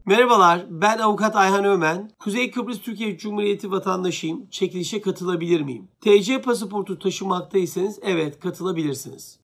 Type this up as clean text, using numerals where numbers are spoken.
Merhabalar, ben avukat Ayhan Ömen. Kuzey Kıbrıs Türkiye Cumhuriyeti vatandaşıyım. Çekilişe katılabilir miyim? TC pasaportu taşımaktaysanız evet katılabilirsiniz.